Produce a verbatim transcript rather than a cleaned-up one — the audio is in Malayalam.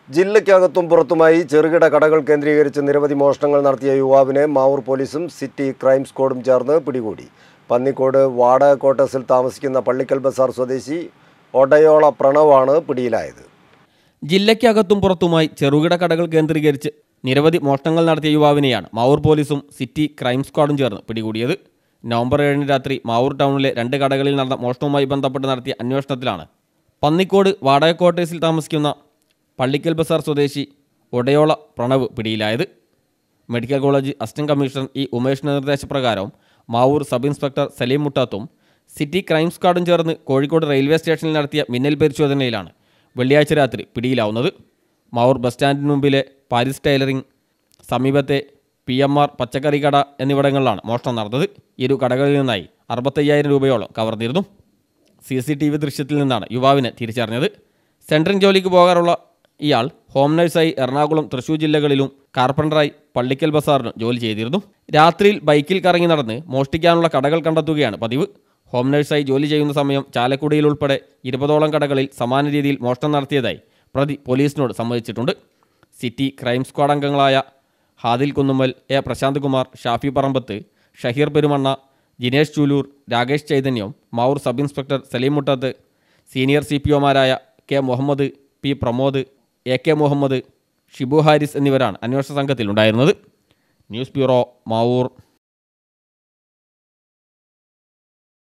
ജില്ലയ്ക്കകത്തും പുറത്തുമായി ചെറുകിട കടകൾ കേന്ദ്രീകരിച്ച് നിരവധി മോഷണങ്ങൾ നടത്തിയ യുവാവിനെ മാവൂർ പോലീസും സിറ്റി ക്രൈം സ്ക്വാഡും ചേർന്ന് പിടികൂടി. പന്നിക്കോട് വാടക ക്വാർട്ടേഴ്സിൽ താമസിക്കുന്ന പള്ളിക്കൽ ബസാർ സ്വദേശി ഒടയോള പ്രണവാണ് പിടിയിലായത്. ജില്ലയ്ക്കകത്തും പുറത്തുമായി ചെറുകിട കടകൾ കേന്ദ്രീകരിച്ച് നിരവധി മോഷണങ്ങൾ നടത്തിയ യുവാവിനെയാണ് മാവൂർ പോലീസും സിറ്റി ക്രൈം സ്ക്വാഡും ചേർന്ന് പിടികൂടിയത്. നവംബർ ഏഴിന് രാത്രി മാവൂർ ടൗണിലെ രണ്ട് കടകളിൽ നടന്ന മോഷണവുമായി ബന്ധപ്പെട്ട് നടത്തിയ അന്വേഷണത്തിലാണ് പന്നിക്കോട് വാടക ക്വാർട്ടേഴ്സിൽ താമസിക്കുന്ന പള്ളിക്കൽ ബസാർ സ്വദേശി ഒടയോള പ്രണവ് പിടിയിലായത്. Medical college assistant commissioner E ഉമേഷിന്റെ നിർദ്ദേശപ്രകാരം മാവൂർ സബ് ഇൻസ്പെക്ടർ സലീം മുട്ടാത്തും സിറ്റി ക്രൈം സ്ക്വാഡും ചേർന്ന് കോഴിക്കോട് റെയിൽവേ സ്റ്റേഷനിൽ നടത്തിയ മിന്നൽ പരിശോധനയിലാണ് വെള്ളിയാഴ്ച രാത്രി പിടിയിലാവുന്നത്. മാവൂർ ബസ് സ്റ്റാൻഡിന് മുമ്പിലെ പാരിസ് ടൈലറിംഗ്, സമീപത്തെ പി എം ആർ പച്ചക്കറി കട എന്നിവിടങ്ങളിലാണ് മോഷണം നടന്നത്. ഇരു കടകളിൽ നിന്നായി അറുപത്തയ്യായിരം രൂപയോളം കവർന്നിരുന്നു. സി സി ടി വി ദൃശ്യത്തിൽ നിന്നാണ് യുവാവിനെ തിരിച്ചറിഞ്ഞത്. സെൻട്രിങ് ജോലിക്ക് പോകാറുള്ള ഇയാൾ ഹോം നഴ്സായി എറണാകുളം, തൃശൂർ ജില്ലകളിലും കാർപ്പൻ്ററായി പള്ളിക്കൽ ബസാറിനും ജോലി ചെയ്തിരുന്നു. രാത്രിയിൽ ബൈക്കിൽ കറങ്ങി നടന്ന് മോഷ്ടിക്കാനുള്ള കടകൾ കണ്ടെത്തുകയാണ് പതിവ്. ഹോം നഴ്സായി ജോലി ചെയ്യുന്ന സമയം ചാലക്കുടിയിൽ ഉൾപ്പെടെ ഇരുപതോളം കടകളിൽ സമാന രീതിയിൽ മോഷണം നടത്തിയതായി പ്രതി പോലീസിനോട് സമ്മതിച്ചിട്ടുണ്ട്. സിറ്റി ക്രൈം സ്ക്വാഡ് അംഗങ്ങളായ Hadil Kunnummal, A Prashanth Kumar, Shafi Parambath, Shaheer Perumanna, Jinesh Chooloor, Rakesh Chaithanyam, Mavoor sub inspector Saleem Muttath, senior C P ഒമാരായ K Muhammad, P Pramod, A K Muhammad, Shibu Haris എന്നിവരാണ് അന്വേഷണ സംഘത്തിലുണ്ടായിരുന്നത്. News bureau, Mavoor.